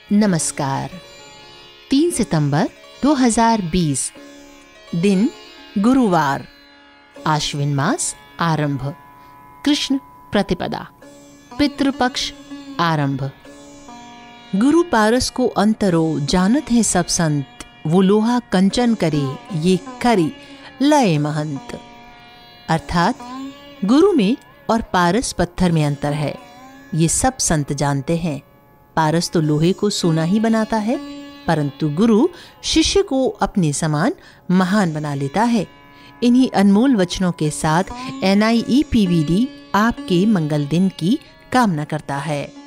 नमस्कार। 3 सितंबर 2020, दिन गुरुवार, आश्विन मास आरंभ, कृष्ण प्रतिपदा, पितृपक्ष आरंभ। गुरु पारस को अंतरो जानत है सब संत, वो लोहा कंचन करे ये खरी लय महंत। अर्थात गुरु में और पारस पत्थर में अंतर है, ये सब संत जानते हैं। पारस तो लोहे को सोना ही बनाता है, परंतु गुरु शिष्य को अपने समान महान बना लेता है। इन्हीं अनमोल वचनों के साथ NIEPVD आपके मंगल दिन की कामना करता है।